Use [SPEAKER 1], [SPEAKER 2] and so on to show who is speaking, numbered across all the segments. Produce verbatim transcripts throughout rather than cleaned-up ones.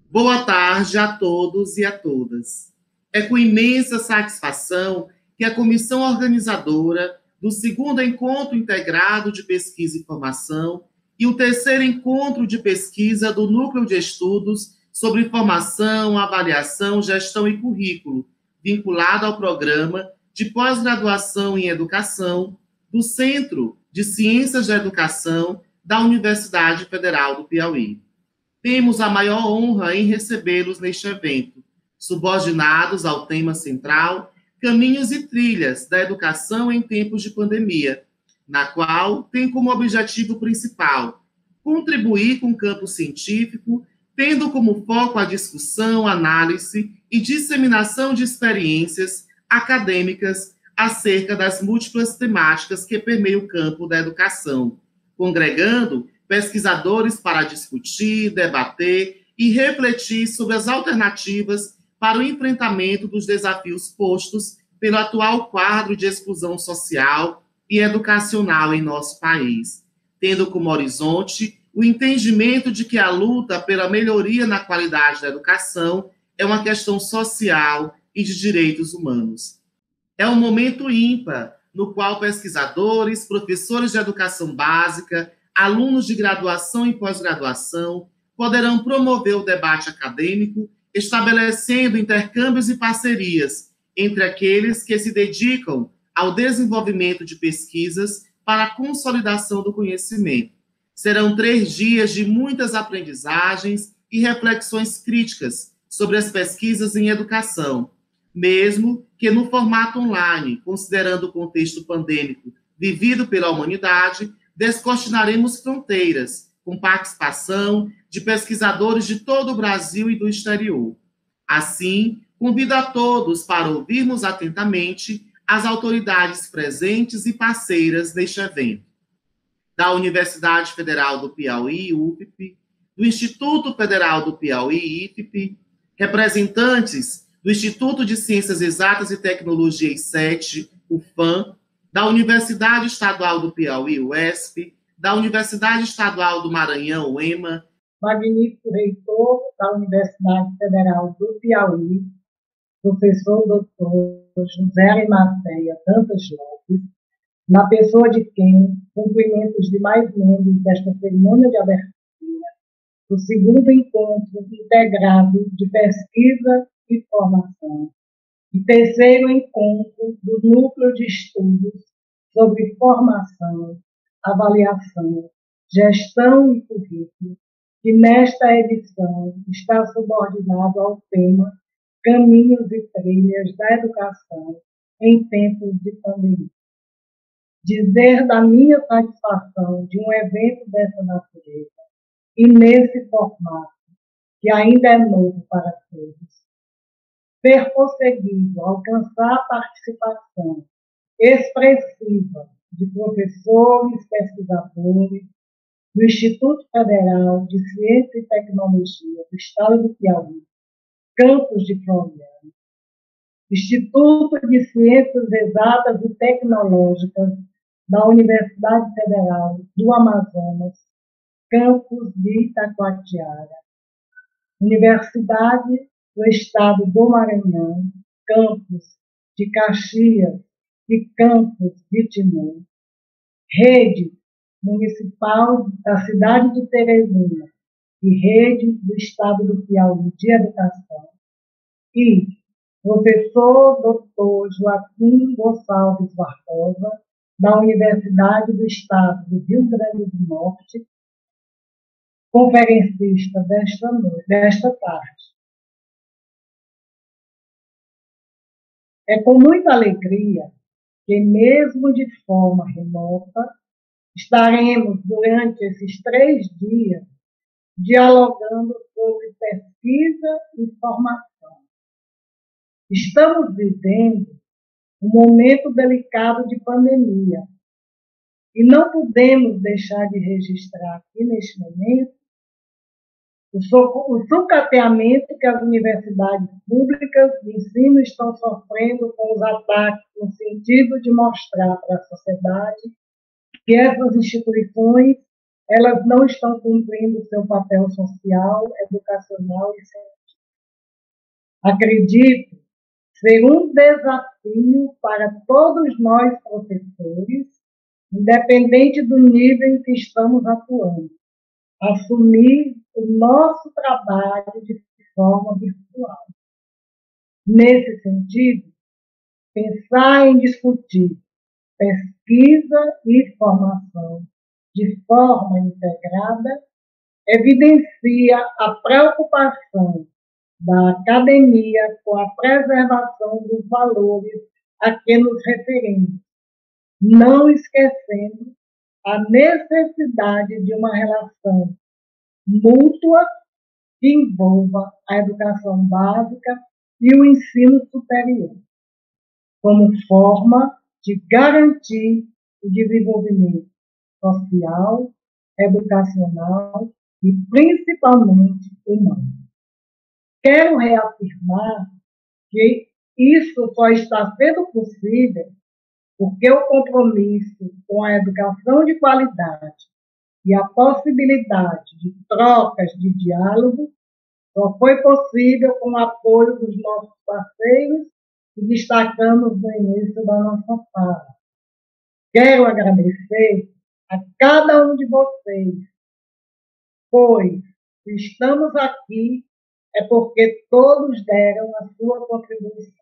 [SPEAKER 1] Boa tarde a todos e a todas. É com imensa satisfação que a comissão organizadora do segundo Encontro Integrado de Pesquisa e Formação e o terceiro Encontro de Pesquisa do Núcleo de Estudos sobre Formação, Avaliação, Gestão e Currículo, vinculado ao Programa de Pós-Graduação em Educação do Centro de Ciências da Educação da Universidade Federal do Piauí. Temos a maior honra em recebê-los neste evento, subordinados ao tema central Caminhos e Trilhas da Educação em Tempos de Pandemia, na qual tem como objetivo principal contribuir com o campo científico, tendo como foco a discussão, análise e disseminação de experiências acadêmicas acerca das múltiplas temáticas que permeiam o campo da educação, congregando pesquisadores para discutir, debater e refletir sobre as alternativas para o enfrentamento dos desafios postos pelo atual quadro de exclusão social e educacional em nosso país, tendo como horizonte o entendimento de que a luta pela melhoria na qualidade da educação é uma questão social e de direitos humanos. É um momento ímpar no qual pesquisadores, professores de educação básica, alunos de graduação e pós-graduação poderão promover o debate acadêmico, estabelecendo intercâmbios e parcerias entre aqueles que se dedicam ao desenvolvimento de pesquisas para a consolidação do conhecimento. Serão três dias de muitas aprendizagens e reflexões críticas sobre as pesquisas em educação, mesmo que no formato online, considerando o contexto pandêmico vivido pela humanidade, descortinaremos fronteiras, com participação de pesquisadores de todo o Brasil e do exterior. Assim, convido a todos para ouvirmos atentamente as autoridades presentes e parceiras deste evento. Da Universidade Federal do Piauí, U F P, do Instituto Federal do Piauí, I F P, representantes do Instituto de Ciências Exatas e Tecnologia, I C E T, U F A M, da Universidade Estadual do Piauí, U E S P, da Universidade Estadual do Maranhão, U E M A,
[SPEAKER 2] magnífico reitor da Universidade Federal do Piauí, professor doutor José Arimateia Dantas Lopes, na pessoa de quem cumprimento os demais membros desta cerimônia de abertura do segundo encontro integrado de pesquisa e formação, e terceiro encontro do Núcleo de Estudos sobre Formação, Avaliação, Gestão e Currículo, que nesta edição está subordinado ao tema Caminhos e Trilhas da Educação em Tempos de Pandemia. Dizer da minha satisfação de um evento dessa natureza e nesse formato, que ainda é novo para todos, ter conseguido alcançar a participação expressiva de professores, pesquisadores do Instituto Federal de Ciência e Tecnologia do Estado do Piauí, Campus de Floriano, Instituto de Ciências Exatas e Tecnológicas da Universidade Federal do Amazonas, Campus de Itacoatiara, Universidade do Estado do Maranhão, Campus de Caxias e Campus de Timor, Rede Municipal da cidade de Teresina e Rede do Estado do Piauí de Educação, e professor doutor Joaquim Gonçalves Barbosa, da Universidade do Estado do Rio Grande do Norte, conferencista desta noite, desta tarde. É com muita alegria que, mesmo de forma remota, estaremos, durante esses três dias, dialogando sobre pesquisa e formação. Estamos vivendo um momento delicado de pandemia e não podemos deixar de registrar aqui, neste momento, o sucateamento que as universidades públicas de ensino estão sofrendo com os ataques no sentido de mostrar para a sociedade que essas instituições elas não estão cumprindo seu papel social, educacional e científico. Acredito ser um desafio para todos nós professores, independente do nível em que estamos atuando, assumir o nosso trabalho de forma virtual. Nesse sentido, pensar em discutir pesquisa e formação de forma integrada evidencia a preocupação da academia com a preservação dos valores a que nos referimos, não esquecendo a necessidade de uma relação mútua que envolva a educação básica e o ensino superior, como forma de garantir o desenvolvimento social, educacional e principalmente humano. Quero reafirmar que isso só está sendo possível porque o compromisso com a educação de qualidade e a possibilidade de trocas de diálogo só foi possível com o apoio dos nossos parceiros que destacamos no início da nossa fala. Quero agradecer a cada um de vocês, pois se estamos aqui é porque todos deram a sua contribuição.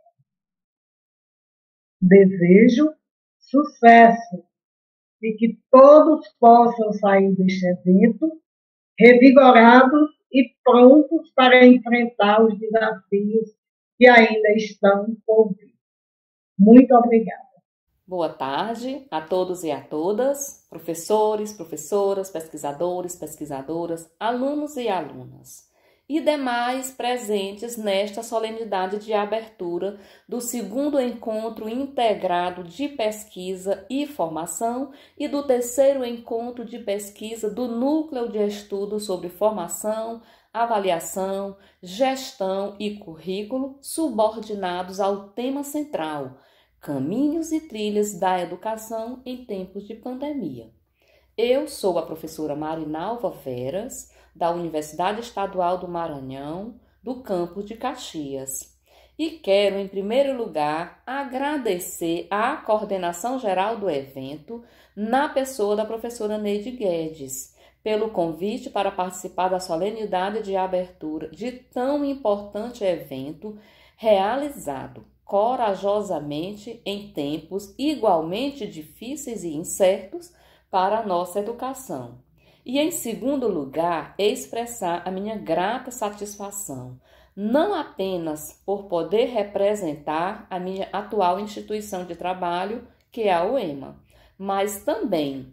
[SPEAKER 2] Desejo sucesso e que todos possam sair deste evento revigorados e prontos para enfrentar os desafios que ainda estão por vir. Muito obrigada.
[SPEAKER 3] Boa tarde a todos e a todas, professores, professoras, pesquisadores, pesquisadoras, alunos e alunas, e demais presentes nesta solenidade de abertura do segundo encontro integrado de pesquisa e formação e do terceiro encontro de pesquisa do Núcleo de Estudo sobre Formação, Avaliação, Gestão e Currículo, subordinados ao tema central, Caminhos e Trilhas da Educação em Tempos de Pandemia. Eu sou a professora Marinalva Veras, da Universidade Estadual do Maranhão, do campus de Caxias. E quero, em primeiro lugar, agradecer à coordenação geral do evento, na pessoa da professora Neide Guedes, pelo convite para participar da solenidade de abertura de tão importante evento realizado corajosamente em tempos igualmente difíceis e incertos para a nossa educação. E, em segundo lugar, expressar a minha grata satisfação, não apenas por poder representar a minha atual instituição de trabalho, que é a UEMA, mas também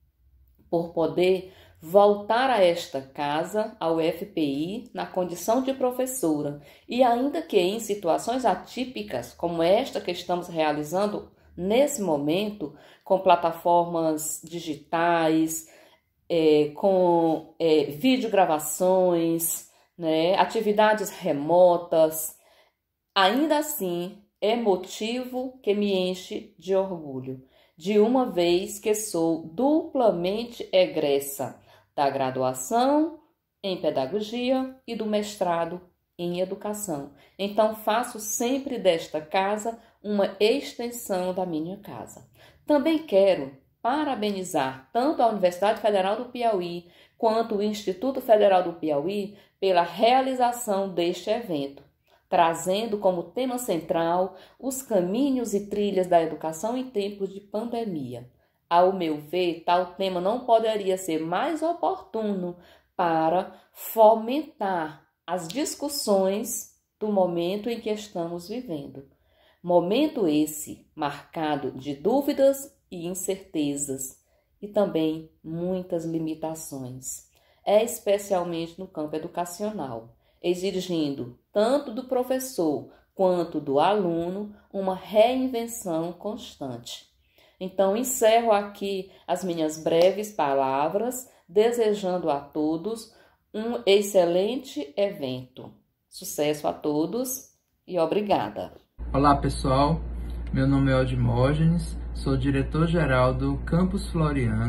[SPEAKER 3] por poder voltar a esta casa, a U F P I, na condição de professora, e ainda que em situações atípicas, como esta que estamos realizando nesse momento, com plataformas digitais, É, com é, videogravações, né, atividades remotas, ainda assim é motivo que me enche de orgulho, de uma vez que sou duplamente egressa da graduação em pedagogia e do mestrado em educação. Então faço sempre desta casa uma extensão da minha casa. Também quero parabenizar tanto a Universidade Federal do Piauí quanto o Instituto Federal do Piauí pela realização deste evento, trazendo como tema central os caminhos e trilhas da educação em tempos de pandemia. Ao meu ver, tal tema não poderia ser mais oportuno para fomentar as discussões do momento em que estamos vivendo. Momento esse marcado de dúvidas e incertezas, e também muitas limitações, é especialmente no campo educacional, exigindo tanto do professor quanto do aluno uma reinvenção constante. Então, encerro aqui as minhas breves palavras, desejando a todos um excelente evento. Sucesso a todos e obrigada.
[SPEAKER 4] Olá, pessoal. Meu nome é Odimógenes, sou diretor-geral do Campus Floriano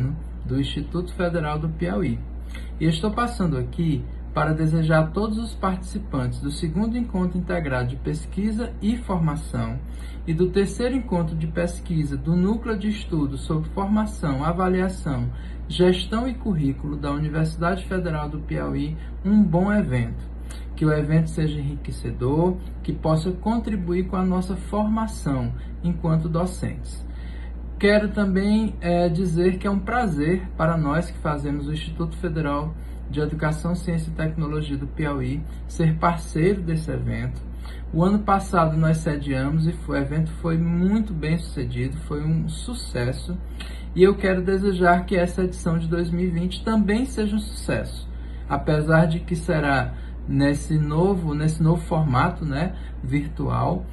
[SPEAKER 4] do Instituto Federal do Piauí. E estou passando aqui para desejar a todos os participantes do segundo encontro integrado de pesquisa e formação e do terceiro encontro de pesquisa do Núcleo de Estudos sobre Formação, Avaliação, Gestão e Currículo da Universidade Federal do Piauí um bom evento. Que o evento seja enriquecedor, que possa contribuir com a nossa formação enquanto docentes. Quero também é, dizer que é um prazer para nós que fazemos o Instituto Federal de Educação, Ciência e Tecnologia do Piauí ser parceiro desse evento. O ano passado nós sediamos e o evento foi muito bem sucedido, foi um sucesso. E eu quero desejar que essa edição de dois mil e vinte também seja um sucesso, apesar de que será nesse novo, nesse novo formato, né, virtual,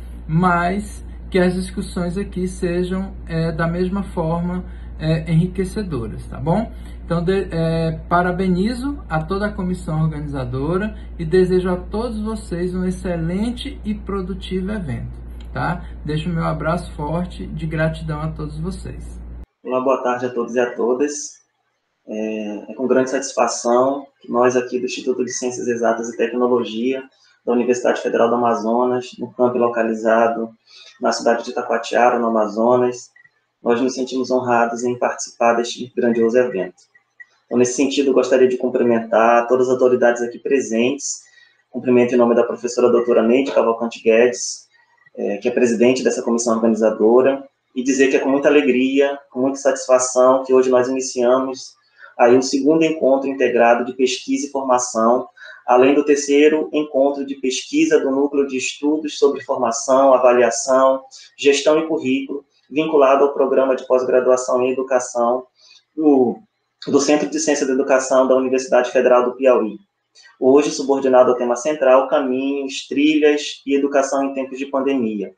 [SPEAKER 4] mas que as discussões aqui sejam é, da mesma forma é, enriquecedoras, tá bom? Então, de, é, parabenizo a toda a comissão organizadora e desejo a todos vocês um excelente e produtivo evento, tá? Deixo o meu abraço forte de gratidão a todos vocês.
[SPEAKER 5] Olá, boa tarde a todos e a todas. É, é com grande satisfação que nós aqui do Instituto de Ciências Exatas e Tecnologia da Universidade Federal do Amazonas, no campo localizado na cidade de Itacoatiara, no Amazonas, nós nos sentimos honrados em participar deste grandioso evento. Então, nesse sentido, eu gostaria de cumprimentar todas as autoridades aqui presentes, cumprimento em nome da professora doutora Neide Cavalcante Guedes, é, que é presidente dessa comissão organizadora, e dizer que é com muita alegria, com muita satisfação, que hoje nós iniciamos aí o segundo encontro integrado de pesquisa e formação, além do terceiro encontro de pesquisa do Núcleo de Estudos sobre Formação, Avaliação, Gestão e Currículo, vinculado ao Programa de Pós-Graduação em Educação do, do Centro de Ciência da Educação da Universidade Federal do Piauí. Hoje, subordinado ao tema central, caminhos, trilhas e educação em tempos de pandemia.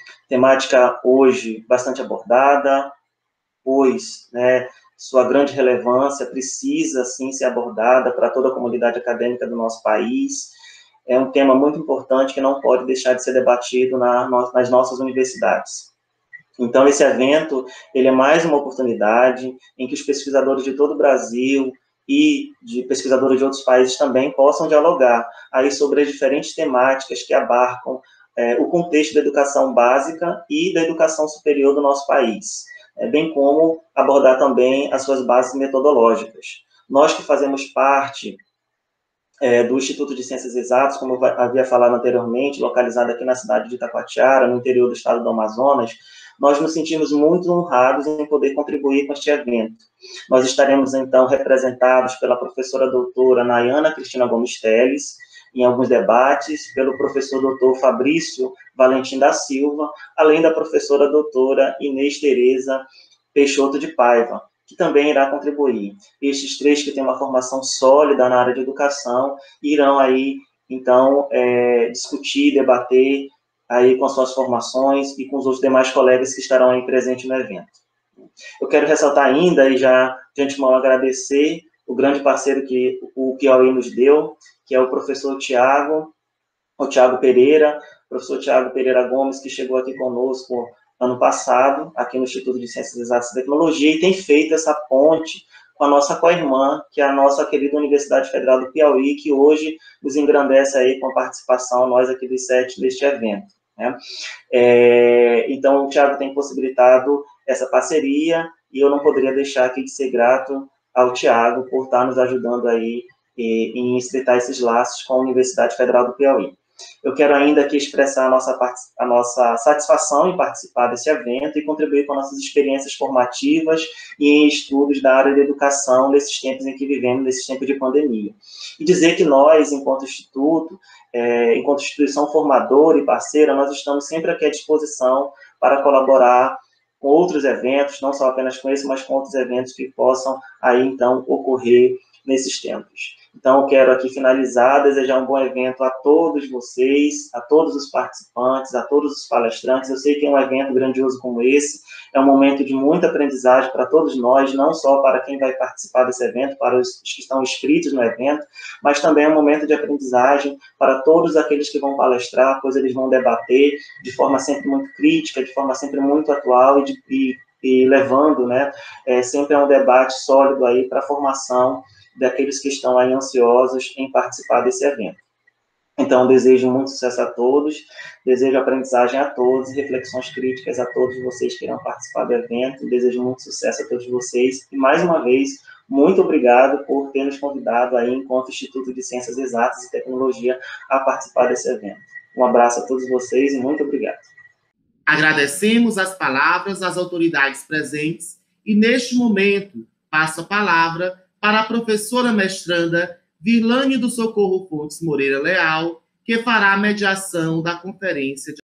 [SPEAKER 5] Temática hoje bastante abordada, pois, né, sua grande relevância precisa, sim, ser abordada para toda a comunidade acadêmica do nosso país. É um tema muito importante que não pode deixar de ser debatido na, nas nossas universidades. Então, esse evento, ele é mais uma oportunidade em que os pesquisadores de todo o Brasil e de pesquisadores de outros países também possam dialogar aí sobre as diferentes temáticas que abarcam é, o contexto da educação básica e da educação superior do nosso país, é, bem como abordar também as suas bases metodológicas. Nós que fazemos parte é, do Instituto de Ciências Exatas, como eu havia falado anteriormente, localizado aqui na cidade de Itacoatiara, no interior do estado do Amazonas, nós nos sentimos muito honrados em poder contribuir com este evento. Nós estaremos, então, representados pela professora doutora Nayana Cristina Gomes Teles, em alguns debates, pelo professor doutor Fabrício Valentim da Silva, além da professora doutora Inês Tereza Peixoto de Paiva, que também irá contribuir. Estes três que têm uma formação sólida na área de educação, irão aí, então, é, discutir, debater, aí com as suas formações e com os outros demais colegas que estarão aí presentes no evento. Eu quero ressaltar ainda, e já de antemão agradecer o grande parceiro que o Piauí nos deu, que é o professor Tiago, o Tiago Pereira, professor Tiago Pereira Gomes, que chegou aqui conosco ano passado, aqui no Instituto de Ciências Exatas e Tecnologia, e tem feito essa ponte com a nossa co-irmã, que é a nossa querida Universidade Federal do Piauí, que hoje nos engrandece aí com a participação, nós aqui dos sete, deste evento. Né? É, então, o Tiago tem possibilitado essa parceria, e eu não poderia deixar aqui de ser grato ao Tiago por estar nos ajudando aí e, em estreitar esses laços com a Universidade Federal do Piauí. Eu quero ainda aqui expressar a nossa, a nossa satisfação em participar desse evento e contribuir com nossas experiências formativas e em estudos da área de educação nesses tempos em que vivemos, nesses tempos de pandemia. E dizer que nós, enquanto Instituto, é, enquanto instituição formadora e parceira, nós estamos sempre aqui à disposição para colaborar com outros eventos, não só apenas com esse, mas com outros eventos que possam aí, então, ocorrer nesses tempos. Então, eu quero aqui finalizar, desejar um bom evento a todos vocês, a todos os participantes, a todos os palestrantes. Eu sei que é um evento grandioso como esse, é um momento de muita aprendizagem para todos nós, não só para quem vai participar desse evento, para os que estão inscritos no evento, mas também é um momento de aprendizagem para todos aqueles que vão palestrar, pois eles vão debater de forma sempre muito crítica, de forma sempre muito atual e, de, e e levando, né, é, sempre a um debate sólido aí para a formação daqueles que estão aí ansiosos em participar desse evento. Então, desejo muito sucesso a todos, desejo aprendizagem a todos, reflexões críticas a todos vocês que irão participar do evento, desejo muito sucesso a todos vocês, e mais uma vez, muito obrigado por ter nos convidado aí, enquanto Instituto de Ciências Exatas e Tecnologia, a participar desse evento. Um abraço a todos vocês e muito obrigado.
[SPEAKER 1] Agradecemos as palavras das autoridades presentes e, neste momento, passo a palavra para a professora mestranda Virlane do Socorro Fontes Moreira Leal, que fará a mediação da conferência de